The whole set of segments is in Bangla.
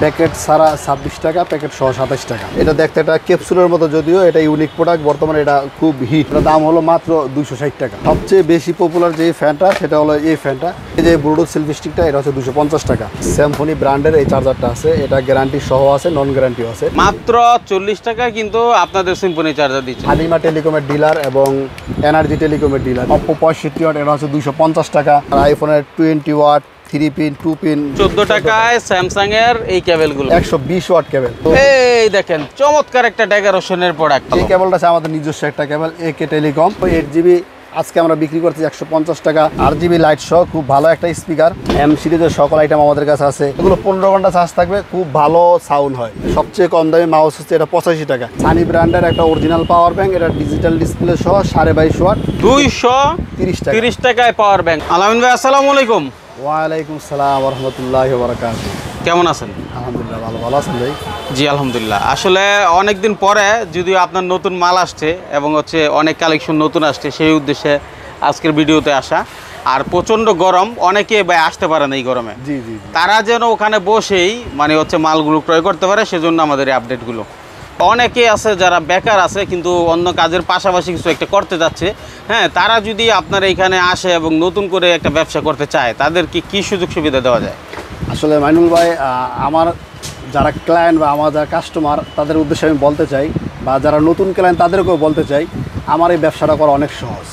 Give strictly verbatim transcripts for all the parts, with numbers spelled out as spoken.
প্যাকেট ছাড়া ছাব্বিশ টাকা, প্যাকেট সহ সাতাশ টাকা। এটা দেখতে একটা ক্যাপসুলের মতো, যদিও এটা ইউনিক প্রোডাক্ট, বর্তমানে এটা খুব হিট। এটার দাম হলো মাত্র দুইশো ষাট টাকা। সবচেয়ে বেশি পপুলার যে ফ্যানটা সেটা হলো এই ফ্যানটা, এই যে ব্লুটুথ সেলফি স্টিকটা, এটা হচ্ছে দুশো পঞ্চাশ টাকা। স্যামসং ব্র্যান্ডের এই চার্জারটা আছে, এটা গ্যারান্টি সহ আছে, নন গ্যারান্টিও আছে। মাত্র চল্লিশ টাকা কিন্তু আপনাদের সিম্ফনি চার্জার দিচ্ছে। হালিমা টেলিকমের ডিলার এবং এনার্জি টেলিকমের ডিলার। অপো পঁয়ষট্টি ওয়াট, এটা হচ্ছে দুইশো পঞ্চাশ টাকা। আর আইফোনের twenty watt, three pin, two pin চোদ্দ টাকায় স্যামসাং এর এই কেবলগুলো একশো বিশ ওয়াট কেবল। এই দেখেন চমৎকার একটা ডেকোরেশনের প্রোডাক্ট। এই কেবলটা আছে আমাদের নিজস্ব একটা কেবল, একে টেলিকম। এইট জিবি আজকে আমরা বিক্রি করছি একশো পঞ্চাশ টাকা। আর জিবি লাইট সহ খুব ভালো একটা স্পিকার। এম সিরিজের সকল আইটেম আমাদের কাছে আছে। এগুলো পনেরো ঘন্টা চার্জ থাকবে, খুব ভালো সাউন্ড হয়। সবচেয়ে কম দামি মাউস হচ্ছে এটা পঁচাশি টাকা। সানি ব্র্যান্ডের একটা অরিজিনাল পাওয়ার ব্যাংক, এটা ডিজিটাল ডিসপ্লে সহ সাড়ে বাইশ ওয়াট, দুইশো তিরিশ টাকা তিরিশ টাকায় পাওয়ার ব্যাংক। আলামিন ভাই আসসালামু আলাইকুম। ওয়ালাইকুম সালাম ওয়া রাহমাতুল্লাহি ওয়া বারাকাতুহু। কেমন আছেন? আলহামদুলিল্লাহ ভালো। ভালো আছেন ভাই? জি আলহামদুলিল্লাহ। আসলে অনেকদিন পরে যদিও আপনার নতুন মাল আসছে এবং হচ্ছে অনেক কালেকশন নতুন আসছে, সেই উদ্দেশ্যে আজকের ভিডিওতে আসা। আর প্রচণ্ড গরম, অনেকে ভাই আসতে পারে না এই গরমে। জি জি। তারা যেন ওখানে বসেই মানে হচ্ছে মালগুলো ক্রয় করতে পারে, সেজন্য আমাদের এই আপডেটগুলো। অনেকে আছে যারা বেকার আছে কিন্তু অন্য কাজের পাশাপাশি কিছু একটা করতে যাচ্ছে, হ্যাঁ, তারা যদি আপনার এইখানে আসে এবং নতুন করে একটা ব্যবসা করতে চায়, তাদেরকে কি সুযোগ সুবিধা দেওয়া যায়? আসলে মাইনুল ভাই, আমার যারা ক্লায়েন্ট বা আমার যারা কাস্টমার, তাদের উদ্দেশ্যে আমি বলতে চাই, বা যারা নতুন ক্লায়েন্ট তাদেরকেও বলতে চাই, আমার এই ব্যবসাটা করা অনেক সহজ।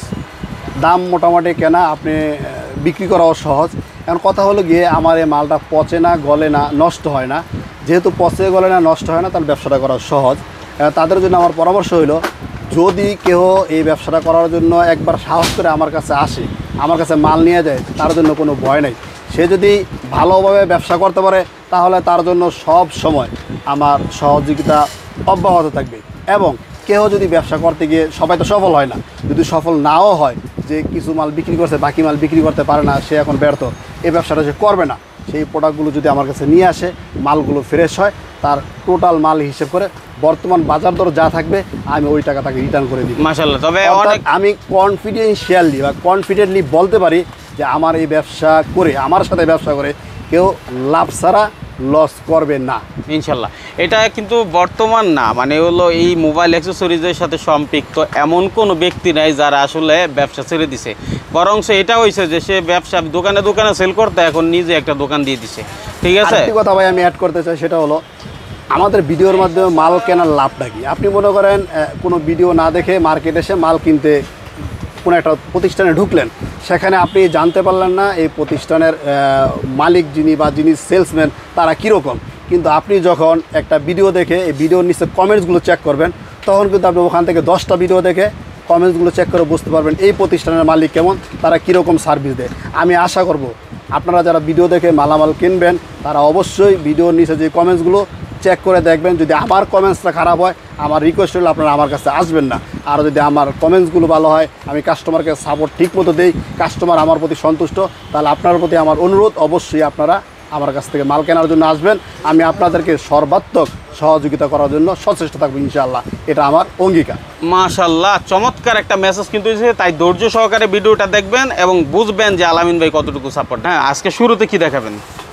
দাম মোটামুটি কেনা, আপনি বিক্রি করাও সহজ। এখন কথা হলো গিয়ে, আমার এই মালটা পচে না, গলে না, নষ্ট হয় না। যেহেতু পচে গলে না, নষ্ট হয় না, তার ব্যবসাটা করা সহজ। তাদের জন্য আমার পরামর্শ হইল, যদি কেউ এই ব্যবসাটা করার জন্য একবার সাহস করে আমার কাছে আসে, আমার কাছে মাল নিয়ে যায়, তার জন্য কোনো ভয় নেই। সে যদি ভালোভাবে ব্যবসা করতে পারে, তাহলে তার জন্য সব সময় আমার সহযোগিতা অব্যাহত থাকবে। এবং কেউ যদি ব্যবসা করতে গিয়ে, সবাই তো সফল হয় না, যদি সফল নাও হয়, যে কিছু মাল বিক্রি করছে বাকি মাল বিক্রি করতে পারে না, সে এখন ব্যর্থ, এই ব্যবসাটা সে করবে না। সেই প্রোডাক্টগুলো যদি আমার কাছে নিয়ে আসে, মালগুলো ফ্রেশ হয়, তার টোটাল মাল হিসেব করে বর্তমান বাজার দর যা থাকবে, আমি ওই টাকা তাকে রিটার্ন করে দিই মাশাআল্লাহ। তবে অনেক আমি কনফিডেন্সিয়ালি বা কনফিডেন্টলি বলতে পারি যে আমার এই ব্যবসা করে, আমার সাথে ব্যবসা করে কেউ লাভ ছাড়া লস করবে না ইনশাল্লাহ। এটা কিন্তু বর্তমান না, মানে হলো এই মোবাইল অ্যাক্সেসরিজের সাথে সম্পৃক্ত এমন কোনো ব্যক্তি নাই যারা আসলে ব্যবসা ছেড়ে দিছে। বরং সে এটা হয়েছে যে সে ব্যবসা দোকানে দোকানে সেল করতে এখন নিজে একটা দোকান দিয়ে দিছে। ঠিক আছে, আরেকটি কথা ভাই আমি অ্যাড করতে চাই, সেটা হলো আমাদের ভিডিওর মাধ্যমে মাল কেনার লাভটা কি। আপনি মনে করেন কোনো ভিডিও না দেখে মার্কেটে এসে মাল কিনতে কোনো একটা প্রতিষ্ঠানে ঢুকলেন, সেখানে আপনি জানতে পারলেন না এই প্রতিষ্ঠানের মালিক যিনি বা যিনি সেলসম্যান তারা কীরকম। কিন্তু আপনি যখন একটা ভিডিও দেখে এই ভিডিওর নিচে কমেন্টসগুলো চেক করবেন, তখন কিন্তু আপনি ওখান থেকে দশটা ভিডিও দেখে কমেন্টসগুলো চেক করে বুঝতে পারবেন এই প্রতিষ্ঠানের মালিক কেমন, তারা কীরকম সার্ভিস দেয়। আমি আশা করব আপনারা যারা ভিডিও দেখে মালামাল কিনবেন, তারা অবশ্যই ভিডিওর নিচে যে কমেন্টসগুলো চেক করে দেখবেন। যদি আমার কমেন্টসটা খারাপ হয়, আমার রিকোয়েস্ট হলে আপনারা আমার কাছে আসবেন না। আর যদি আমার কমেন্টসগুলো ভালো হয়, আমি কাস্টমারকে সাপোর্ট ঠিক মতো দিই, কাস্টমার আমার প্রতি সন্তুষ্ট, তাহলে আপনার প্রতি আমার অনুরোধ, অবশ্যই আপনারা আমার কাছ থেকে মাল কেনার জন্য আসবেন। আমি আপনাদেরকে সর্বাত্মক সহযোগিতা করার জন্য সচেষ্ট থাকবো ইনশাআল্লাহ, এটা আমার অঙ্গীকার। মাশাআল্লাহ, চমৎকার একটা মেসেজ কিন্তু দিয়েছে। তাই ধৈর্য সহকারে ভিডিওটা দেখবেন এবং বুঝবেন যে আলামিন ভাই কতটুকু সাপোর্ট। হ্যাঁ, আজকে শুরুতে কি দেখাবেন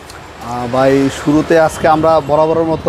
ভাই? শুরুতে আজকে আমরা বরাবরের মতো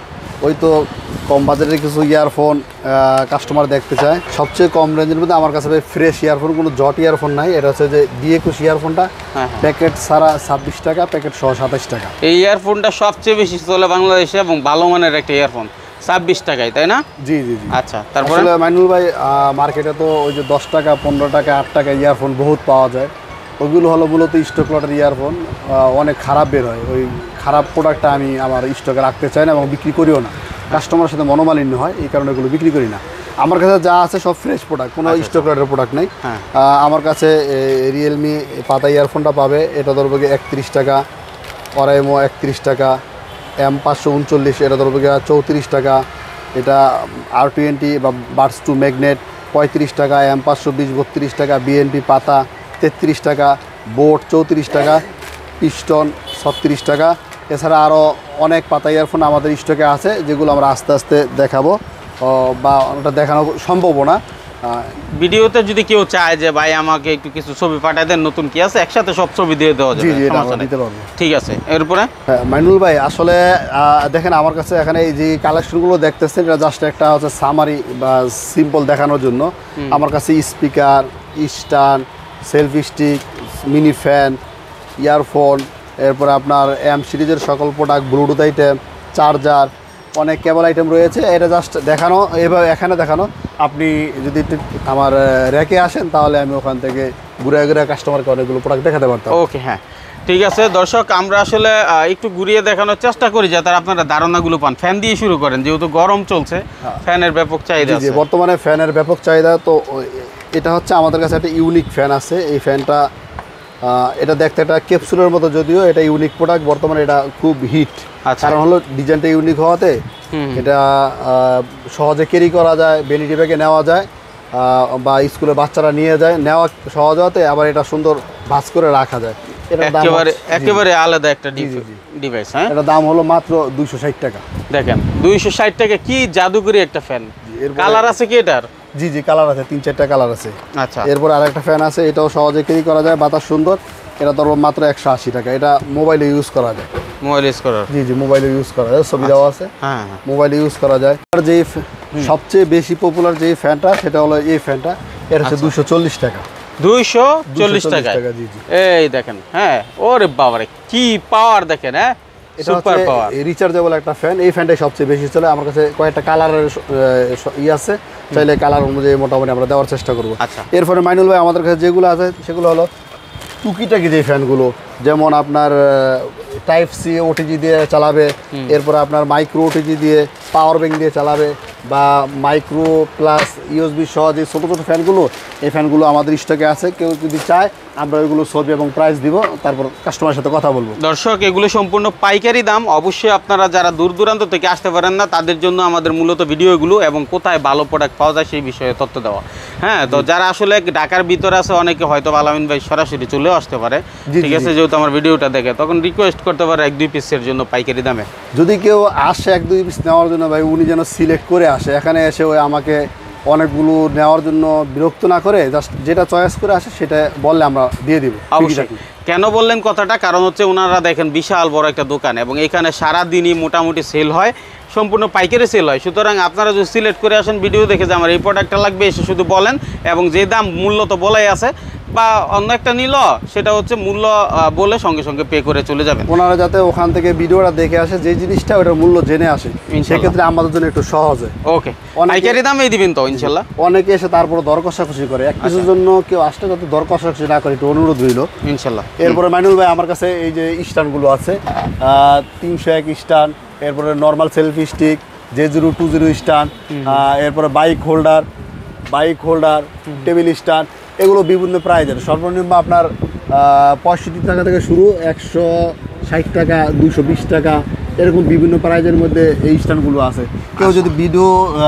ওই তো কম বাজেটের কিছু ইয়ারফোন কাস্টমার দেখতে চায়। সবচেয়ে কম রেঞ্জের মধ্যে আমার কাছে ভাই ফ্রেশ ইয়ারফোন, কোনো জট ইয়ারফোন নাই। এটা হচ্ছে যে ডি একুশ ইয়ারফোনটা, প্যাকেট ছাড়া ছাব্বিশ টাকা, প্যাকেট সহ সাতাশ টাকা। এই ইয়ারফোনটা সবচেয়ে বেশি চলে বাংলাদেশে এবং ভালো মানের একটা ইয়ারফোন, ছাব্বিশ টাকায়, তাই না? জি জি জি। আচ্ছা, তারপরে মাইনুল ভাই, মার্কেটে তো ওই যে দশ টাকা, পনেরো টাকা, আট টাকা ইয়ারফোন বহুত পাওয়া যায়। ওইগুলো হলো মূলত স্টক লটের ইয়ারফোন, অনেক খারাপ বের হয়। ওই খারাপ প্রোডাক্টটা আমি আমার স্টকে রাখতে চাই না এবং বিক্রি করিও না। কাস্টমারের সাথে মনোমালিন্য হয়, এই কারণে এগুলো বিক্রি করি না। আমার কাছে যা আছে সব ফ্রেশ প্রোডাক্ট, কোনো স্টক লটের প্রোডাক্ট নেই। আমার কাছে রিয়েলমি পাতা ইয়ারফোনটা পাবে, এটা ধরবে গিয়ে একত্রিশ টাকা, অরাইমো একত্রিশ টাকা, এম পাঁচশো উনচল্লিশ এটা ধরবে গিয়ে চৌত্রিশ টাকা, এটা আর টোয়েন্টি বা বাডস টু ম্যাগনেট পঁয়ত্রিশ টাকা, এম পাঁচশো বিশ বত্রিশ টাকা, বিএনপি পাতা তেত্রিশ টাকা, বোট চৌত্রিশ টাকা, পিস্টন ছত্রিশ টাকা। এছাড়া আরও অনেক পাতা ইয়ারফোন আমাদের স্টকে আছে, যেগুলো আমরা আস্তে আস্তে দেখাবো বা ওটা দেখানো সম্ভব না। ভিডিওতে যদি কেউ চায় যে ভাই আমাকে একটু কিছু ছবি পাঠায় দেন নতুন কি আছে, একসাথে সব ছবি দিয়ে দেওয়া যাবে, জি জি, এটা সমস্যা আমরা নেই। দিতে পারবো। ঠিক আছে, এরপরে হ্যাঁ মাইনুল ভাই, আসলে আহ, দেখেন আমার কাছে এখানে এই যে কালেকশনগুলো দেখতেছেন, এটা জাস্ট একটা হচ্ছে সামারি বা সিম্পল দেখানোর জন্য। আমার কাছে speaker, stand, selfie stick, mini fan, earphone, এরপরে আপনার এম সিরিজের সকল প্রোডাক্ট, ব্লুটুথ আইটেম, চার্জার, অনেক কেবল আইটেম রয়েছে। এটা জাস্ট দেখানো, এভাবে এখানে দেখানো। আপনি যদি একটু আমার র্যাকে আসেন তাহলে আমি ওখান থেকে ঘুরে ঘুরে কাস্টমারকে অনেকগুলো প্রোডাক্ট দেখাতে পারতাম। ওকে, হ্যাঁ ঠিক আছে। দর্শক, আমরা আসলে আহ, একটু ঘুরিয়ে দেখানোর চেষ্টা করি যাতে আপনারা ধারণাগুলো পান। ফ্যান দিয়ে শুরু করেন, যেহেতু গরম চলছে, ফ্যানের ব্যাপক চাহিদা জি জি, আছে। বর্তমানে ফ্যানের ব্যাপক চাহিদা। তো ওই- এটা হচ্ছে আমাদের কাছে একটা ইউনিক ফ্যান আছে। এই ফ্যানটা আহ, এটা দেখতে একটা ক্যাপসুলের মতো, যদিও এটা ইউনিক প্রোডাক্ট। বর্তমানে এটা খুব হিট, আচ্ছা। কারণ হলো ডিজাইনটা ইউনিক হওয়াতে এটা আহ, সহজে ক্যারি করা যায়, বেনিটি ব্যাগে নেওয়া যায়, আহ, বা স্কুলে বাচ্চারা নিয়ে যায়, নেওয়া সহজ হওয়াতে আবার এটা সুন্দর ভাঁজ করে রাখা যায়। এটার দাম একেবারে হচ্ছে- জি, একেবারে আলাদা একটা জি, জি। ডিভাইস। হ্যাঁ, এটার দাম হলো মাত্র দুইশো ষাট টাকা। দেখেন দুইশো ষাট টাকা, কি জাদুকরি একটা ফ্যান। এরপরে- কালার আছে কি এটার? জি জি, কালার আছে, তিন চারটা কালার আছে। আচ্ছা, এরপর আরেকটা ফ্যান আছে, এটাও সহজে ক্যারি করা যায়, বাতাস সুন্দর। এটা ধরো মাত্র একশো আশি টাকা। এটা মোবাইলে ইউজ করা যায়। মোবাইল ইউজ করার। জি জি, মোবাইলে ইউজ করা যায়, ছবি দেওয়া আছে, হ্যাঁ হ্যাঁ, মোবাইলে ইউজ করা যায়। আর যে সবচেয়ে বেশি পপুলার যে ফ্যানটা, সেটা হলো এই ফ্যানটা। এর হচ্ছে দুশো চল্লিশ টাকা। দুইশো চল্লিশ দুইশো টাকা। জি জি। এই দেখেন, হ্যাঁ, ওরে বাবারে কি পাওয়ার দেখেন। হ্যাঁ, এটা সুপার পাওয়ার। হচ্ছে রিচার্জেবল একটা ফ্যান। এই ফ্যানটাই সবচেয়ে বেশি চলে। আমার কাছে কয়েকটা কালারের ই আছে, চাইলে কালার অনুযায়ী মোটামুটি আমরা দেওয়ার চেষ্টা করবো। আচ্ছা। এরপরে মাইনুল ভাই, আমাদের কাছে যেগুলো আছে সেগুলো হলো টুকিটাকি যে ফ্যানগুলো, যেমন আপনার টাইপ সি ওটিজি দিয়ে চালাবে, এরপরে আপনার মাইক্রো ওটিজি দিয়ে, পাওয়ার ব্যাংক দিয়ে চালাবে, বা মাইক্রো প্লাস ইউএসবি সহ যে ছোটো ছোটো ফ্যানগুলো, এই ফ্যানগুলো আমাদের স্টকে আছে। কেউ যদি চায় আমরা ওইগুলো ছবি এবং প্রাইস দিব, তারপর কাস্টমারের সাথে কথা বলবো। দর্শক, এগুলো সম্পূর্ণ পাইকারি দাম। অবশ্যই আপনারা যারা দূর দূরান্ত থেকে আসতে পারেন না, তাদের জন্য আমাদের মূলত ভিডিওগুলো এবং কোথায় ভালো প্রোডাক্ট পাওয়া যায় সেই বিষয়ে তথ্য দেওয়া। হ্যাঁ, তো যারা আসলে ঢাকার ভিতরে আছে, অনেকে হয়তো আলামিন ভাই সরাসরি চলেও আসতে পারে, জি, ঠিক জি, আছে, যেহেতু আমার ভিডিওটা দেখে, তখন রিকোয়েস্ট করতে পারে এক দুই পিসের জন্য পাইকারি দামে। যদি কেউ আসে এক দুই পিস নেওয়ার জন্য, ভাই উনি যেন সিলেক্ট করে আসে। এখানে এসে ওই আমাকে অনেকগুলো নেওয়ার জন্য বিরক্ত না করে, জাস্ট যেটা চয়েস করে আসে সেটা বললে আমরা দিয়ে দিব। অবশ্যই। কেন বললেন কথাটা? কারণ হচ্ছে ওনারা দেখেন বিশাল বড় একটা দোকান এবং এখানে সারাদিনই মোটামুটি সেল হয়, সম্পূর্ণ পাইকারি সেল হয়। সুতরাং আপনারা যদি সিলেক্ট করে আসেন, ভিডিও দেখে যে আমার এই প্রোডাক্টটা লাগবে, এসে শুধু বলেন, এবং যে দাম মূল্য তো বলাই আছে, বা অন্য একটা নিল সেটা হচ্ছে মূল্য আহ, বলে সঙ্গে সঙ্গে পে করে চলে যাবেন। ওনারা যাতে ওখান থেকে ভিডিওটা দেখে আসে, যে জিনিসটা ওটার মূল্য জেনে আসে, ইনশাল্লাহ। সেক্ষেত্রে আমাদের জন্য একটু সহজ হয়। ওকে, অনেকে- পাইকারি দামেই দিবেন তো ইনশাল্লাহ? অনেকে এসে তারপরে দর কষাকষি করে, এক কিছুর জন্য কেউ আসলে যাতে দর কষাকষি না করে, একটু অনুরোধ রইল। ইনশাল্লাহ। এরপরে মাইনুল ভাই, আমার কাছে এই যে স্ট্যান্ডগুলো আছে, তিনশো এক স্ট্যান্ড, এরপরে normal selfie stick, J zero two zero stand, এরপরে bike holder, bike holder, table stand, এগুলো বিভিন্ন প্রাইজের। সর্বনিম্ন আপনার পঁয়ষট্টি টাকা থেকে শুরু, একশো ষাট টাকা, দুশো বিশ টাকা, এরকম বিভিন্ন প্রাইজের মধ্যে এই স্ট্যান্ডগুলো আছে। কেউ যদি ভিডিও,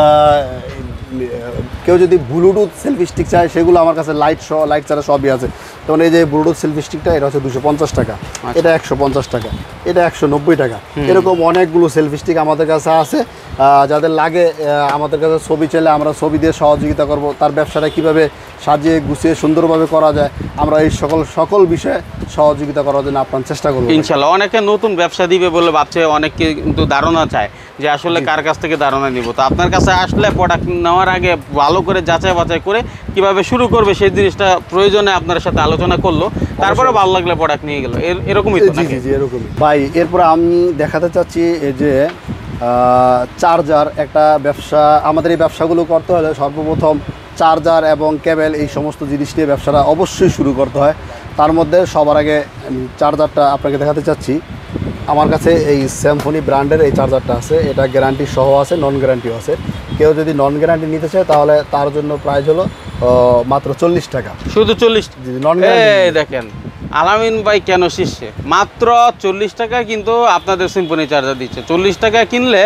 কেউ যদি ব্লুটুথ সেলফি স্টিক চায়, সেগুলো আমার কাছে লাইট সহ, লাইট ছাড়া সবই আছে। যেমন এই যে ব্লুটুথ সেলফি স্টিকটা, এটা হচ্ছে দুশো পঞ্চাশ টাকা, এটা একশো পঞ্চাশ টাকা, এটা একশো নব্বই টাকা। এরকম অনেকগুলো সেলফি স্টিক আমাদের কাছে আছে। আহ, যাদের লাগে আহ, আমাদের কাছে ছবি চাইলে আমরা ছবি দিয়ে সহযোগিতা করব। তার ব্যবসাটা কিভাবে সাজিয়ে গুছিয়ে সুন্দরভাবে করা যায়, আমরা এই সকল সকল বিষয়ে সহযোগিতা করার জন্য আপনার চেষ্টা করব। ইনশাল্লাহ। অনেকে নতুন ব্যবসা দিবে বলে ভাবছে, অনেকে কিন্তু ধারণা চায় যে আসলে কার কাছ থেকে ধারণা নিব। তো আপনার কাছে আসলে প্রোডাক্ট নেওয়ার আগে ভালো করে যাচাই বাছাই করে কিভাবে শুরু করবে সেই জিনিসটা প্রয়োজনে আপনার সাথে আলোচনা করলো, তারপরে ভালো লাগলে প্রোডাক্ট নিয়ে গেল, এর এরকমই তো জি নাকি? জি জি, এরকমই ভাই। এরপরে আমি দেখাতে চাচ্ছি এই যে চার্জার একটা ব্যবসা। আমাদের এই ব্যবসাগুলো করতে হলে সর্বপ্রথম চার্জার এবং কেবল, এই সমস্ত জিনিস নিয়ে ব্যবসাটা অবশ্যই শুরু করতে হয়। তার মধ্যে সবার আগে চার্জারটা আপনাকে দেখাতে চাচ্ছি। আমার কাছে এই স্যামসনি ব্র্যান্ডের এই চার্জারটা আছে। এটা গ্যারান্টি সহ আছে, নন গ্যারান্টিও আছে। কেউ যদি নন গ্যারান্টি নিতে চায় তাহলে তার জন্য প্রাইস হলো মাত্র চল্লিশ টাকা। শুধু চল্লিশ? নন এই গ্যারান্টি দেখেন আলামিন ভাই কেন শীর্ষে, মাত্র চল্লিশ টাকা কিন্তু আপনাদের সিম্ফনি চার্জার দিচ্ছে। চল্লিশ টাকা কিনলে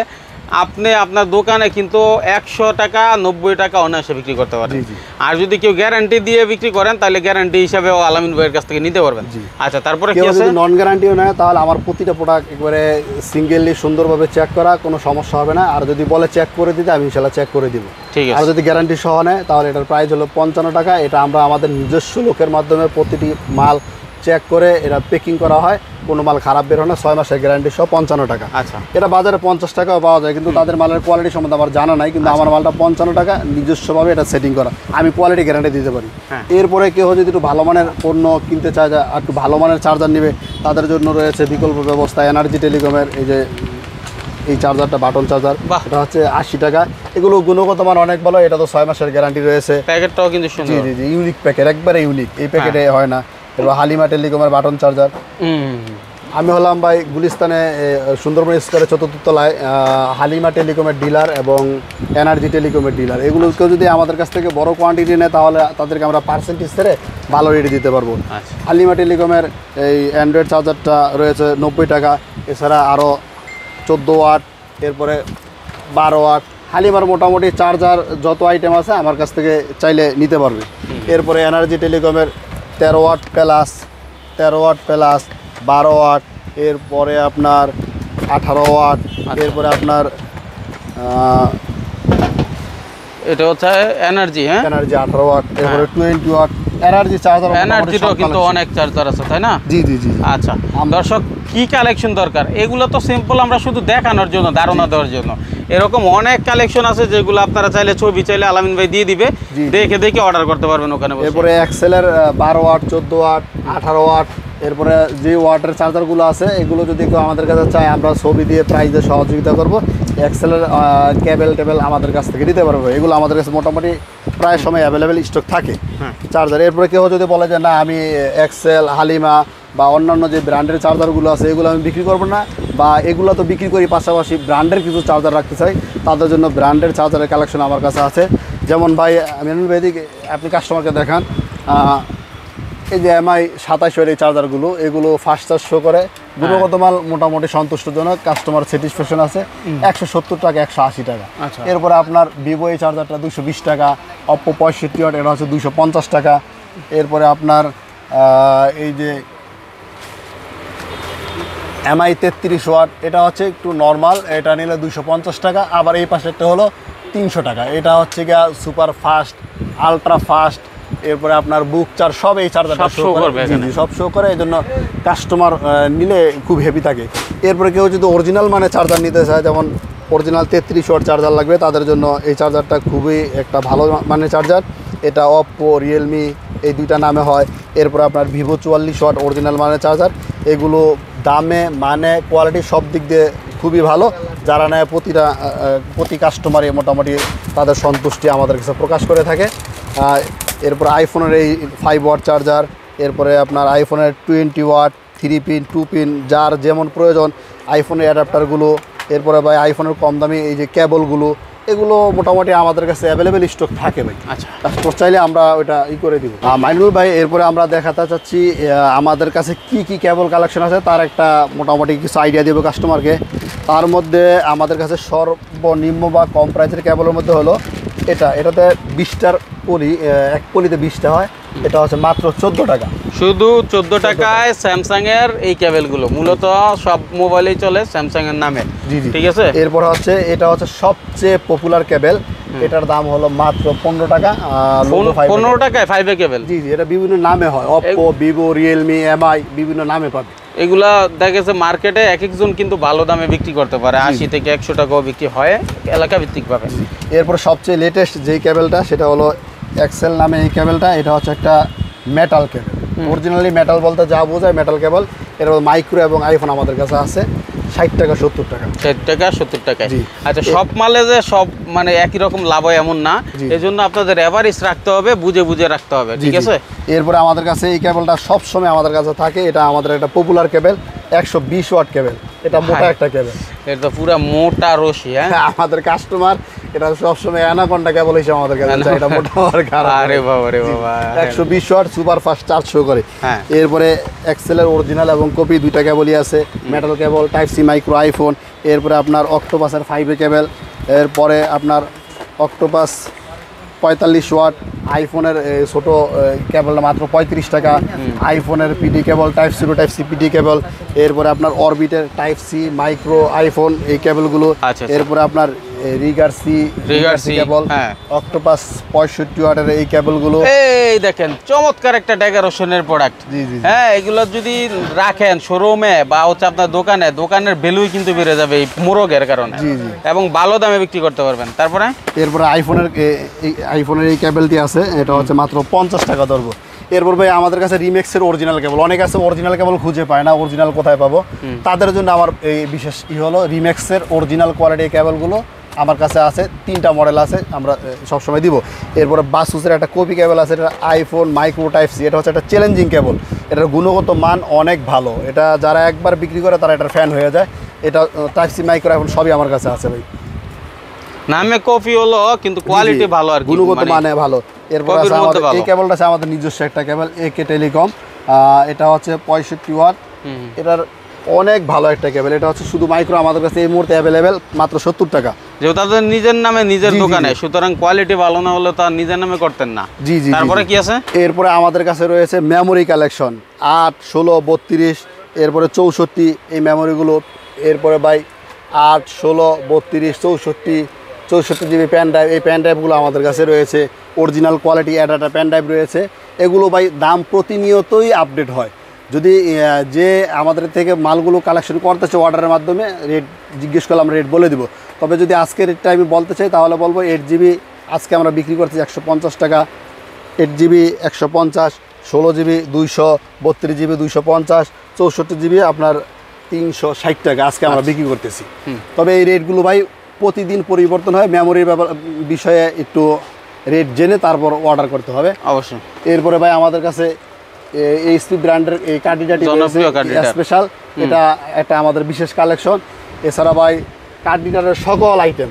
আপনি আপনার দোকানে কিন্তু একশো টাকা নব্বই টাকা অনায়াসে বিক্রি করতে পারেন। জি, জি। আর যদি কেউ গ্যারান্টি দিয়ে বিক্রি করেন তাহলে গ্যারান্টি হিসাবেও আলামিন ভাইয়ের কাছ থেকে নিতে পারবেন। জি। আচ্ছা, তারপরে কি কেউ আছে? যদি নন গ্যারান্টিও নেয় তাহলে আমার প্রতিটা প্রোডাক্ট একবারে সিঙ্গেলি সুন্দরভাবে চেক করা, কোনো সমস্যা হবে না। আর যদি বলে চেক করে দিতে, আমি ইনশাল্লাহ চেক করে দিব। ঠিক আর আছে। যদি গ্যারান্টি সহ নেয় তাহলে এটার প্রাইস হলো পঞ্চান্ন টাকা। এটা আমরা আমাদের নিজস্ব লোকের মাধ্যমে প্রতিটি মাল চেক করে এটা প্যাকিং করা হয়, কোনো মাল খারাপ বের হয় না। ছয় মাসের গ্যারান্টি সহ পঞ্চান্ন টাকা। আচ্ছা, এটা বাজারে পঞ্চাশ টাকাও পাওয়া যায়, কিন্তু তাদের মালের কোয়ালিটি সম্বন্ধে আমার জানা নাই। কিন্তু আমার মালটা পঞ্চান্ন টাকা, নিজস্বভাবে এটা সেটিং করা, আমি কোয়ালিটি গ্যারান্টি দিতে পারি। হ্যাঁ। এরপরে কেউ যদি একটু ভালো মানের পণ্য কিনতে চায়, যা একটু ভালো মানের চার্জার নেবে, তাদের জন্য রয়েছে বিকল্প ব্যবস্থা। এনার্জি টেলিকমের এই যে এই চার্জারটা, বাটন চার্জার, বাহ। এটা হচ্ছে আশি টাকা। এগুলো গুণগত মান অনেক ভালো। এটা তো ছয় মাসের গ্যারান্টি রয়েছে। প্যাকেটটাও কিন্তু জি সুন্দর। জি জি ইউনিক প্যাকেট, একবারে ইউনিক। এই প্যাকেটে হয় না। এবার হালিমা টেলিকমের বাটন চার্জার। হুম। আমি হলাম ভাই গুলিস্তানে, এ, সুন্দরবন স্কোয়ারের চতুর্থ তলায় আহ, হালিমা টেলিকমের ডিলার এবং এনার্জি টেলিকমের ডিলার। এগুলোকে যদি আমাদের কাছ থেকে বড় কোয়ান্টিটি নেয় তাহলে তাদেরকে আমরা পার্সেন্টেজ ছেড়ে ভালো রেটে দিতে পারবো। আচ্ছা। হালিমা টেলিকমের এই অ্যান্ড্রয়েড চার্জারটা রয়েছে নব্বই টাকা। এছাড়া আরও চোদ্দো ওয়াট, এরপরে বারো ওয়াট। হালিমার মোটামুটি চার্জার যত আইটেম আছে আমার কাছ থেকে চাইলে নিতে পারবে। এরপরে এনার্জি টেলিকমের তেরো ওয়াট প্লাস, তেরো ওয়াট প্লাস, বারো ওয়াট, এরপরে আপনার আঠারো ওয়াট, এরপরে আপনার এটা হচ্ছে এনার্জি। হ্যাঁ, এনার্জি আঠারো ওয়াট, এরপরে টোয়েন্টি ওয়াট এনার্জি চার্জার। এনার্জিটাও কিন্তু অনেক চার্জার আছে, তাই না? জি জি জি। আচ্ছা, দর্শক কি কালেকশন দরকার? এগুলো তো সিম্পল আমরা শুধু দেখানোর জন্য, ধারণা দেওয়ার জন্য। এরকম অনেক কালেকশন আছে যেগুলো আপনারা চাইলে, ছবি চাইলে আলামিন ভাই দিয়ে দিবে, জি। দেখে দেখে অর্ডার করতে পারবেন ওখানে বসে। এরপরে এক্সেলের বারো ওয়াট, চোদ্দো ওয়াট, আঠারো ওয়াট, এরপরে যে ওয়াটের চার্জারগুলো আছে এগুলো যদি কেউ আমাদের কাছে চায়, আমরা ছবি দিয়ে প্রাইসে সহযোগিতা করব। এক্সেলের কেবেল টেবেল আমাদের কাছ থেকে নিতে পারবো। এগুলো আমাদের কাছে মোটামুটি প্রায় সময় অ্যাভেলেবেল স্টক থাকে হ্যাঁ। চার্জার। এরপরে কেউ যদি বলে যে না আমি এক্সেল, হালিমা বা অন্যান্য যে ব্র্যান্ডের চার্জারগুলো আছে এগুলো আমি বিক্রি করবো না, বা এগুলো তো বিক্রি করি, পাশাপাশি ব্র্যান্ডের কিছু চার্জার রাখতে চাই, তাদের জন্য ব্র্যান্ডের চার্জারের কালেকশন আমার কাছে আছে। যেমন ভাই মিনুল ভাই, আপনি কাস্টমারকে দেখান, আহ, এই যে এমআই সাতাশের এই চার্জারগুলো, এগুলো ফাস্ট চার্জ শো করে, গুণগত মাল মোটামুটি সন্তুষ্টজনক, কাস্টমার স্যাটিসফ্যাকশন আছে। একশো সত্তর টাকা, একশো আশি টাকা। আচ্ছা। এরপরে আপনার ভিভো এই চার্জারটা দুশো বিশ টাকা, অপ্পো পঁয়ষট্টি ওয়াট, এটা হচ্ছে দুশো পঞ্চাশ টাকা। এরপরে আপনার আহ, এই যে এমআই তেত্রিশ ওয়াট, এটা হচ্ছে একটু নর্মাল, এটা নিলে দুশো পঞ্চাশ টাকা। আবার এই পাশে একটা হলো তিনশো টাকা, এটা হচ্ছে গিয়া সুপার ফাস্ট, আলট্রা ফাস্ট, এরপরে আপনার বুক চার্জ, সব এই চার্জারটা সব শো show করে। করবে জি, এখানে। জি, সব শো করে, এই জন্য কাস্টমার নিলে খুব হেভি থাকে। এরপরে কেউ যদি অরিজিনাল মানে চার্জার নিতে চায়, যেমন অরিজিনাল তেত্রিশ ওয়াট চার্জার লাগবে, তাদের জন্য এই চার্জারটা খুবই একটা ভালো মানের চার্জার। এটা অপ্পো, রিয়েলমি এই দুইটা নামে হয়। এরপর আপনার ভিভো চুয়াল্লিশ ওয়াট অরিজিনাল মানের চার্জার। এগুলো দামে, মানে, কোয়ালিটি সব দিক দিয়ে খুবই ভালো। যারা নেয় প্রতিটা আহ, প্রতি কাস্টমারই মোটামুটি তাদের সন্তুষ্টি আমাদের কাছে প্রকাশ করে থাকে। আহ, এরপর আইফোনের এই ফাইভ ওয়াট চার্জার, এরপরে আপনার আইফোনের twenty watt, three pin, two pin, যার যেমন প্রয়োজন, আইফোনের অ্যাডাপ্টারগুলো, এরপরে ভাই আইফোনের কম দামি এই যে কেবলগুলো, এগুলো মোটামুটি আমাদের কাছে অ্যাভেলেবেল স্টক থাকে ভাই। আচ্ছা, কাস্টমার চাইলে আমরা ওইটা ই করে দিব। মাইনুল ভাই, এরপরে আমরা দেখাতে চাচ্ছি আহ, আমাদের কাছে কি কি কেবল কালেকশন আছে, তার একটা মোটামুটি কিছু আইডিয়া দেবো কাস্টমারকে। তার মধ্যে আমাদের কাছে সর্বনিম্ন বা কম প্রাইসের কেবলের মধ্যে হলো এটা, এটাতে বিশটার পলি, এক পলিতে বিশটা হয়। এটা হচ্ছে মাত্র চোদ্দো টাকা, শুধু চোদ্দ টাকায় স্যামসাং এর এই কেবলগুলো। মূলত সব মোবাইলেই চলে স্যামসাং এর নামে। জি জি, ঠিক আছে। এরপর হচ্ছে এটা হচ্ছে সবচেয়ে পপুলার কেবল, এটার দাম হলো মাত্র পনেরো টাকা। পনেরো টাকায় ফাইভ এ কেবল। জি জি, এটা বিভিন্ন নামে হয়, অপ্পো, ভিভো, রিয়েলমি, এমআই, বিভিন্ন নামে পাবে। এগুলা দেখা গেছে মার্কেটে এক একজন কিন্তু ভালো দামে বিক্রি করতে পারে, আশি থেকে একশো টাকাও বিক্রি হয় এলাকা ভিত্তিক ভাবে। এরপর সবচেয়ে লেটেস্ট যেই কেবলটা সেটা হলো এক্সেল নামে এই কেবলটা। এটা হচ্ছে একটা মেটাল কেবল, অরিজিনালি মেটাল বলতে যা বোঝায় মেটাল কেবল। এর মাইক্রো এবং আইফোন আমাদের কাছে আছে ষাট টাকা, সত্তর টাকা। ষাট টাকা, সত্তর টাকায়। জি। আচ্ছা, সব মালে যে সব মানে একই রকম লাভ হয় এমন না, জি। এই জন্য আপনাদের এভারেজ রাখতে হবে, বুঝে বুঝে রাখতে হবে। জি, ঠিক জি। আছে। এরপরে আমাদের কাছে এই কেবলটা সব সময় আমাদের কাছে থাকে। এটা আমাদের একটা পপুলার কেবল, একশো বিশ ওয়াট কেবল, এটা মোটা একটা কেবল, এটা তো পুরো মোটা রশি। হ্যাঁ, আমাদের কাস্টমার এটা সবসময় অ্যানাকন্ডা কেবল হিসেবে আমাদের কাছে চাই, এটা মোটা হওয়ার কারণে। আরে বাবা রে বাবা, একশো বিশ watt super fast charge show করে। হ্যাঁ, এরপরে এক্সেলের অরিজিনাল এবং কপি দুইটা কেবলই আছে, metal cable, type C micro iPhone. এরপরে আপনার অক্টোপাসের ফাইভে কেবল, এরপরে আপনার অক্টোপাস পঁয়তাল্লিশ ওয়াট, আইফোনের ছোটো কেবলটা মাত্র পঁয়ত্রিশ টাকা, আইফোনের PD cable, type C type C PD cable. এরপরে আপনার অরবিটের টাইপ সি মাইক্রো আইফোন এই কেবলগুলো। এরপরে আপনার রিগার সি রিগার সি কেবল, অক্টোপাস পঁয়ষট্টি ওয়াটের এই কেবলগুলো। এই দেখেন চমৎকার একটা ডেকোরেশনের প্রোডাক্ট। জি জি, হ্যাঁ, এগুলো যদি রাখেন শোরুমে বা হচ্ছে আপনার দোকানে, দোকানের ভ্যালুই কিন্তু বেড়ে যাবে এই মোরগের কারণে। জি জি, এবং ভালো দামে বিক্রি করতে পারবেন। তারপরে এরপরে আইফোনের এই আইফোনের এই কেবলটি আছে, এটা হচ্ছে মাত্র পঞ্চাশ টাকা ধরবো। এরপর ভাই আমাদের কাছে রিমেক্সের অরিজিনাল কেবল, অনেক আছে অরিজিনাল কেবল খুঁজে পায় না, অরিজিনাল কোথায় পাবো, তাদের জন্য আমার এই বিশেষ ই হলো রিমেক্সের অরিজিনাল কোয়ালিটির কেবলগুলো আমার কাছে আছে, তিনটা মডেল আছে, আমরা সবসময় দিব। এরপরে বাসুসের একটা কপি কেবল আছে, এটা আইফোন মাইক্রো টাইপ সি, এটা হচ্ছে একটা চ্যালেঞ্জিং কেবল, এটার গুণগত মান অনেক ভালো, এটা যারা একবার বিক্রি করে তারা এটার ফ্যান হয়ে যায়। এটা টাইপ সি মাইক্রো আইফোন সবই আমার কাছে আছে ভাই, নামে কপি হলো কিন্তু কোয়ালিটি ভালো আর গুণগত মানে ভালো। এরপর আছে আমাদের এই কেবলটা আছে আমাদের নিজস্ব একটা কেবল, একে টেলিকম, এটা হচ্ছে পঁয়ষট্টি ওয়াট, এটার অনেক ভালো একটা কেবল, এটা হচ্ছে শুধু মাইক্রো আমাদের কাছে এই মুহূর্তে অ্যাভেলেবেল মাত্র সত্তর টাকা, যেহেতু তাদের নিজের নামে নিজের দোকানে, সুতরাং কোয়ালিটি ভালো না হলে তার নিজের নামে করতেন না। জি জি। তারপরে কি আছে? এরপরে আমাদের কাছে রয়েছে মেমোরি কালেকশন, আট ষোলো বত্রিশ, এরপরে চৌষট্টি এই মেমোরিগুলো। এরপরে ভাই আট ষোলো বত্রিশ চৌষট্টি চৌষট্টি জিবি প্যান ড্রাইভ, এই প্যান ড্রাইভগুলো আমাদের কাছে রয়েছে, original quality ADATA pen drive রয়েছে। এগুলো ভাই দাম প্রতিনিয়তই আপডেট হয়, যদি যে আমাদের থেকে মালগুলো কালেকশন করতেছে অর্ডারের মাধ্যমে রেট জিজ্ঞেস করলে আমরা রেট বলে দিব। তবে যদি আজকের রেটটা আমি বলতে চাই তাহলে বলবো এইট জিবি আজকে আমরা বিক্রি করতেছি একশো পঞ্চাশ টাকা, এইট জিবি একশো পঞ্চাশ, ষোলো জিবি দুইশো, বত্রিশ জিবি দুইশো পঞ্চাশ, চৌষট্টি জিবি আপনার তিনশো ষাট টাকা আজকে আমরা বিক্রি করতেছি। তবে এই রেটগুলো ভাই প্রতিদিন পরিবর্তন হয়, মেমোরির ব্যাপার বিষয়ে একটু রেট জেনে তারপর অর্ডার করতে হবে অবশ্যই। এরপরে ভাই আমাদের কাছে এইচপি ব্র্যান্ডের এই কার্ডিডাটি স্পেশাল, এটা একটা আমাদের বিশেষ কালেকশন। এছাড়া ভাই কার্ডিডারের সকল আইটেম,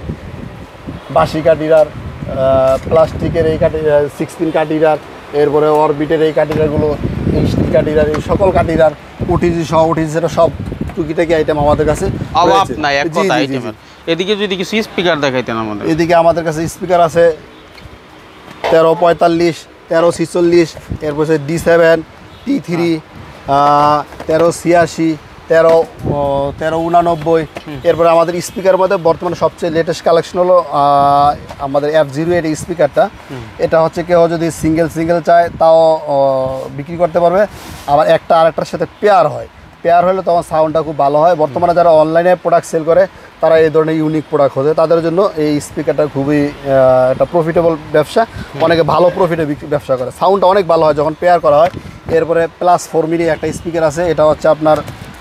বাসি কার্ডিডার, প্লাস্টিকের এই কাটি সিক্স পিন কার্ডিডার, এরপরে অরবিটের এই কার্ডিডারগুলো, স্টিল কার্ডিডার, এই সকল কার্ডিডার, ওটিজি সহ ওটিজি সেটা সব টুকিটাকি আইটেম আমাদের কাছে। এদিকে যদি কিছু স্পিকার দেখাইতেন আমাদের। এদিকে আমাদের কাছে স্পিকার আছে তেরো পঁয়তাল্লিশ, তেরো ছিচল্লিশ, এরপর ডি সেভেন, টি থ্রি, তেরো ছিয়াশি, তেরো তেরো উনানব্বই। এরপরে আমাদের স্পিকার মধ্যে বর্তমানে সবচেয়ে লেটেস্ট কালেকশন হলো আমাদের এফ জিরো এইট স্পিকারটা। এটা হচ্ছে কেউ যদি সিঙ্গেল সিঙ্গেল চায় তাও বিক্রি করতে পারবে, আবার একটা আরেকটার সাথে পেয়ার হয়, পেয়ার হলে তখন সাউন্ডটা খুব ভালো হয়। বর্তমানে যারা অনলাইনে প্রোডাক্ট সেল করে তারা এই ধরনের ইউনিক প্রোডাক্ট খোঁজে, তাদের জন্য এই স্পিকারটা খুবই একটা প্রফিটেবল ব্যবসা, অনেকে ভালো প্রফিটে ব্যবসা করে, সাউন্ডটা অনেক ভালো হয় যখন পেয়ার করা হয়। এরপরে প্লাস ফোর মিলি একটা স্পিকার আছে, এটা হচ্ছে আপনার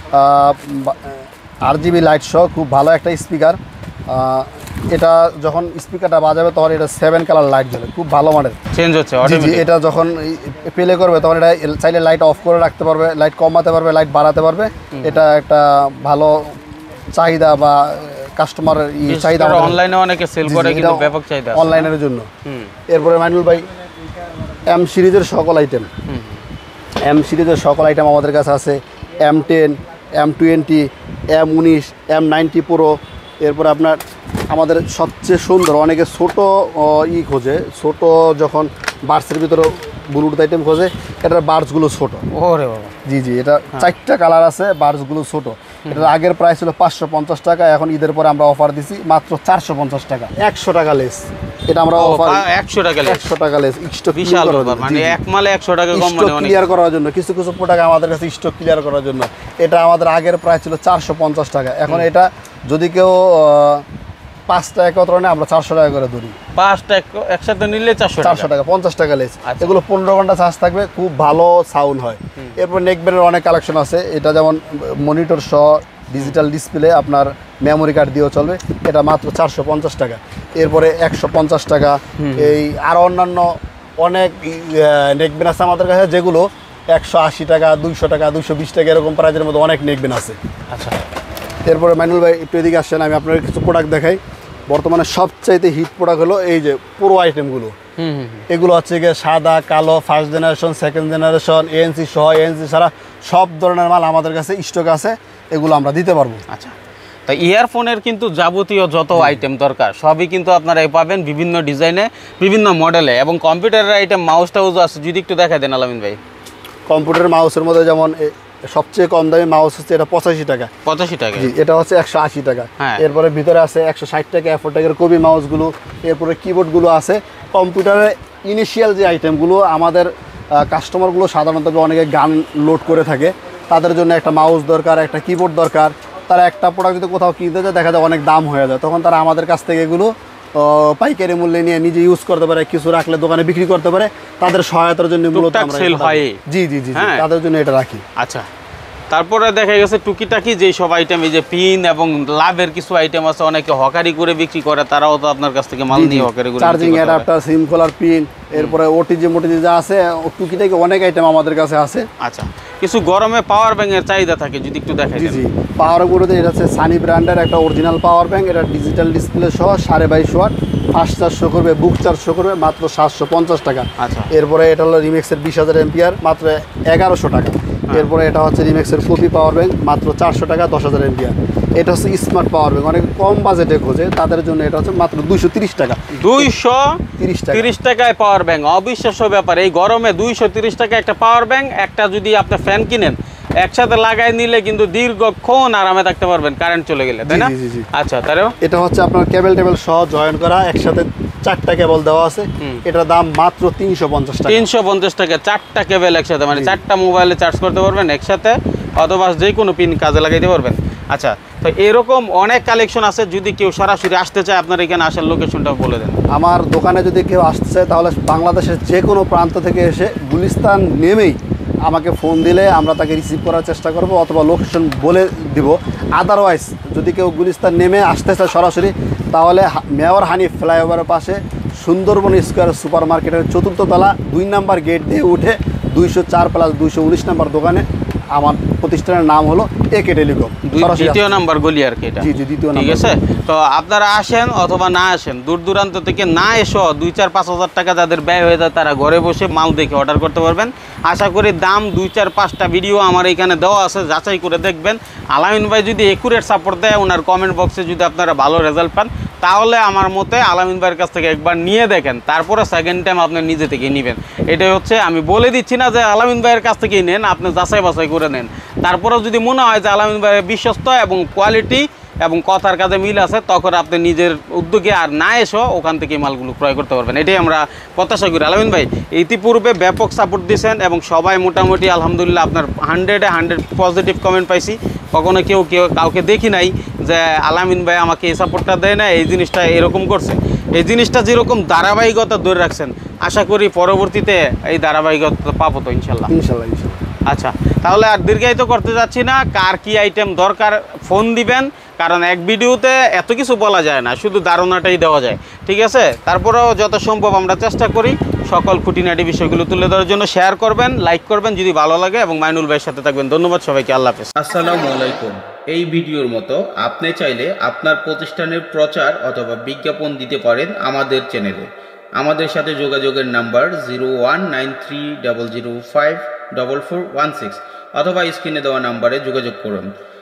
আর জিবি লাইট সহ খুব ভালো একটা স্পিকার। এটা যখন স্পিকারটা বাজাবে তখন এটা সেভেন কালার লাইট জ্বলে, খুব ভালো মানের চেঞ্জ হচ্ছে। এটা যখন প্লে করবে তখন এটা চাইলে লাইট অফ করে রাখতে পারবে, লাইট কমাতে পারবে, লাইট বাড়াতে পারবে। এটা একটা ভালো চাহিদা বা কাস্টমার চাহিদা, অনলাইনে অনেকে সেল করে কিন্তু ব্যাপক চাহিদা অনলাইনের জন্য। এরপরে মাইনুল ভাই এম সিরিজের সকল আইটেম, এম সিরিজের সকল আইটেম আমাদের কাছে আছে, M ten, M twenty, M উনিশ, এম নাইনটি প্রো। এরপর আপনার আমাদের সবচেয়ে সুন্দর, অনেকে ছোটো ই খোঁজে, ছোটো যখন বার্ডসের ভিতরে ব্লুটুথ আইটেম খোঁজে, এটার বার্ডসগুলো ছোটো। ওরে বাবা, জি জি, এটা চারটা কালার আছে, বার্ডসগুলো ছোটো। এটার আগের প্রাইস ছিল পাঁচশো পঞ্চাশ টাকা, এখন ঈদের পরে আমরা অফার দিছি মাত্র চারশো পঞ্চাশ টাকা, একশো টাকা লেস। এটা আমরা অফার একশো টাকা একশো টাকা লেস স্টক ক্লিয়ার করার জন্য, মানে এক মালে একশো টাকা কম, মানে ক্লিয়ার করার জন্য কিছু কিছু প্রোডাক্ট আমাদের কাছে স্টক ক্লিয়ার করার জন্য। এটা আমাদের আগের প্রাইস ছিল চারশো পঞ্চাশ টাকা, এখন এটা যদি কেউ পাঁচটা একত্র নেয় আমরা চারশো টাকা করে ধরি, পাঁচটা একসাথে নিলে চারশো চারশো টাকা পঞ্চাশ টাকা লেস। এগুলো পনেরো ঘন্টা চার্জ থাকবে, খুব ভালো সাউন্ড হয়। এরপর নেকব্যান্ডের অনেক কালেকশন আছে, এটা যেমন মনিটর সহ ডিজিটাল ডিসপ্লে, আপনার মেমোরি কার্ড দিয়েও চলবে, এটা মাত্র চারশো পঞ্চাশ টাকা। এরপরে একশো পঞ্চাশ টাকা। এই আরও অন্যান্য অনেক নেকব্যান্ড আছে আমাদের কাছে যেগুলো একশো আশি টাকা, দুইশো টাকা, দুইশো বিশ টাকা এরকম প্রাইজের মধ্যে অনেক নেকবেন আছে। আচ্ছা, এরপরে মাইনুল ভাই একটু এদিকে আসছেন, আমি আপনার কিছু প্রোডাক্ট দেখাই। বর্তমানে সবচাইতে হিট প্রোডাক্ট হলো এই যে পুরো আইটেমগুলো। এগুলো হচ্ছে গিয়ে সাদা, কালো, first generation, second generation, ANC সহ, এএনসি ছাড়া সব ধরনের মাল আমাদের কাছে স্টক আছে, এগুলো আমরা দিতে পারবো। আচ্ছা, তা ইয়ারফোনের কিন্তু যাবতীয় যত আইটেম দরকার সবই কিন্তু আপনারা পাবেন বিভিন্ন ডিজাইনে, বিভিন্ন মডেলে, এবং কম্পিউটারের আইটেম মাউস টাউস আছে, যদি একটু দেখা দেন আলামিন ভাই। কম্পিউটার মাউসের মধ্যে যেমন সবচেয়ে কম দামি মাউস হচ্ছে এটা পঁচাশি টাকা। পঁচাশি টাকা? জি, এটা হচ্ছে একশো আশি টাকা। হ্যাঁ। এরপরে ভিতরে আছে একশো ষাট টাকা এফোর টাকার কবি মাউসগুলো। এরপরে কিবোর্ডগুলো আছে। কম্পিউটারের ইনিশিয়াল যে আইটেমগুলো আমাদের কাস্টমারগুলো সাধারণত অনেকে গান লোড করে থাকে, তাদের জন্য একটা মাউস দরকার, একটা কিবোর্ড দরকার। তারা একটা প্রোডাক্ট যদি কোথাও কিনতে যায় দেখা যায় অনেক দাম হয়ে যায়, তখন তারা আমাদের কাছ থেকে এগুলো পাইকারি মূল্যে নিয়ে নিজে ইউজ করতে পারে, কিছু রাখলে দোকানে বিক্রি করতে পারে। তাদের সহায়তার জন্য মূলত আমরা সেল হয়। জি জি জি তাদের জন্য এটা রাখি। আচ্ছা, তারপরে দেখা গেছে টুকিটাকি যে সব আইটেম, এই যে পিন এবং লাভের কিছু আইটেম আছে, অনেকে হকারি করে বিক্রি করে, তারাও তো আপনার কাছ থেকে মাল নিয়ে হকারি করে চার্জিং অ্যাডাপ্টার, সিম খোলার পিন, এরপরে ওটিজি মোটিজি যা আছে টুকিটাকি অনেক আইটেম আমাদের কাছে আছে। আচ্ছা, কিছু গরমে পাওয়ার ব্যাংকের চাহিদা থাকে, যদি একটু দেখাই। জি জি পাওয়ার ব্যাংকগুলোতে এটা হচ্ছে সানি ব্র্যান্ডের একটা অরিজিনাল পাওয়ার ব্যাংক। এটা ডিজিটাল ডিসপ্লে সহ সাড়ে বাইশ ওয়াট, ফাস্ট চার্জ শো করবে, বুক চার্জ শো করবে, মাত্র সাতশো পঞ্চাশ টাকা। আচ্ছা, এরপরে এটা হলো রিমেক্সের বিশ হাজার এমপিআর, মাত্র এগারোশো টাকা। এরপরে এটা হচ্ছে রিমেক্সের কপি পাওয়ার ব্যাংক, মাত্র চারশো টাকা, দশ হাজার এমপিআর। এটা হচ্ছে স্মার্ট পাওয়ার ব্যাংক, অনেক কম বাজেটে খোঁজে, তাদের জন্য এটা হচ্ছে মাত্র দুইশো তিরিশ টাকা। দুইশো তিরিশ টাকা তিরিশ টাকায় পাওয়ার ব্যাংক, অবিশ্বাস্য ব্যাপার। এই গরমে দুইশো তিরিশ টাকা একটা পাওয়ার ব্যাংক, একটা যদি আপনি ফ্যান কিনেন একসাথে লাগাই নিলে কিন্তু দীর্ঘক্ষণ আরামে থাকতে পারবেন কারেন্ট চলে গেলে, তাই না? আচ্ছা, তারও এটা হচ্ছে আপনার কেবল টেবল সহ জয়েন করা, একসাথে চারটা কেবল দেওয়া আছে। এটার দাম মাত্র তিনশো পঞ্চাশ টাকা। তিনশো পঞ্চাশ টাকা চারটা কেবল একসাথে, মানে চারটা মোবাইলে চার্জ করতে পারবেন একসাথে, অথবা যে কোনো পিন কাজে লাগাইতে পারবেন। আচ্ছা, তো এরকম অনেক কালেকশন আছে, যদি কেউ সরাসরি আসতে চায় আপনার এখানে আসার লোকেশনটা বলে দেন। আমার দোকানে যদি কেউ আসতে চায় তাহলে বাংলাদেশের যে কোনো প্রান্ত থেকে এসে গুলিস্তান নেমেই আমাকে ফোন দিলে আমরা তাকে রিসিভ করার চেষ্টা করব, অথবা লোকেশন বলে দিব। আদারওয়াইজ যদি কেউ গুলিস্তান নেমে আসতে চায় সরাসরি, তাহলে মেয়র হানিফ ফ্লাইওভারের পাশে সুন্দরবন স্কোয়ার সুপার মার্কেটের চতুর্থ তলা দুই নাম্বার গেট দিয়ে উঠে দুইশো চার প্লাস দুইশো উনিশ নাম্বার দোকানে আমার প্রতিষ্ঠানের নাম হলো একে টেলিকম, দ্বিতীয় নাম্বার গলি আর কি এটা। জি জি দ্বিতীয় ঠিক আছে। তো আপনারা আসেন অথবা না আসেন, দূর দূরান্ত থেকে না এসো দুই চার পাঁচ হাজার টাকা যাদের ব্যয় হয়ে যায় তারা ঘরে বসে মাল দেখে অর্ডার করতে পারবেন। আশা করি দাম দুই চার পাঁচটা ভিডিও আমার এখানে দেওয়া আছে, যাচাই করে দেখবেন। আলামিন ভাই যদি একুরেট সাপোর্ট দেয়, ওনার কমেন্ট বক্সে যদি আপনারা ভালো রেজাল্ট পান, তাহলে আমার মতে আলামিন ভাইয়ের কাছ থেকে একবার নিয়ে দেখেন, তারপরে সেকেন্ড টাইম আপনি নিজে থেকে নেবেন। এটাই হচ্ছে, আমি বলে দিচ্ছি না যে আলামিন ভাইয়ের কাছ থেকেই নেন, আপনি যাচাই বাছাই করে নেন। তারপরেও যদি মনে হয় যে আলামিন ভাইয়ের বিশ্বস্ত এবং কোয়ালিটি এবং কথার কাজে মিল আছে, তখন আপনি নিজের উদ্যোগে আর না এসো ওখান থেকে মালগুলো ক্রয় করতে পারবেন। এটাই আমরা প্রত্যাশা করি। আলামিন ভাই ইতিপূর্বে ব্যাপক সাপোর্ট দিয়েছেন এবং সবাই মোটামুটি আলহামদুলিল্লাহ আপনার হান্ড্রেডে হান্ড্রেড পজিটিভ কমেন্ট পাইছি। কখনো কেউ কেউ কাউকে দেখি নাই যে আলামিন ভাই আমাকে এই সাপোর্টটা দেয় না, এই জিনিসটা এরকম করছে। এই জিনিসটা যেরকম ধারাবাহিকতা ধরে রাখছেন, আশা করি পরবর্তীতে এই ধারাবাহিকতা পাবো তো ইনশাল্লাহ। ইনশাল্লাহ ইনশাল্লাহ। আচ্ছা, তাহলে আর দীর্ঘায়িত করতে যাচ্ছি না, কার কি আইটেম দরকার ফোন দিবেন, কারণ এক ভিডিওতে এত কিছু বলা যায় না, শুধু ধারণাটাই দেওয়া যায়। ঠিক আছে, তারপরেও যত সম্ভব আমরা চেষ্টা করি সকল খুঁটিনাটি বিষয়গুলো তুলে ধরার জন্য। শেয়ার করবেন, লাইক করবেন যদি ভালো লাগে, এবং মাইনুল ভাইয়ের সাথে থাকবেন। ধন্যবাদ সবাইকে, আল্লাহ হাফেজ। আসসালামু আলাইকুম। এই ভিডিওর মতো আপনি চাইলে আপনার প্রতিষ্ঠানের প্রচার অথবা বিজ্ঞাপন দিতে পারেন আমাদের চ্যানেলে। আমাদের সাথে যোগাযোগের number zero one nine three double zero five double four one six, অথবা স্ক্রিনে দেওয়া নাম্বারে যোগাযোগ করুন।